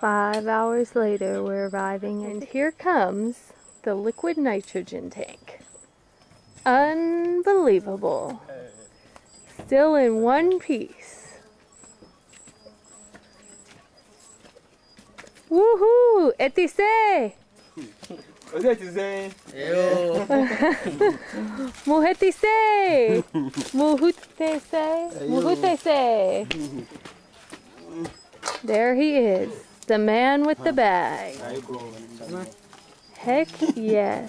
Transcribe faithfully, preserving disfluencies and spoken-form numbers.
Five hours later, we're arriving, and here comes the liquid nitrogen tank. Unbelievable. Still in one piece. Woohoo! Etise! What's that you saying? Muhetise! Muhutese! Muhutese! There he is, the man with the bag. Heck yes.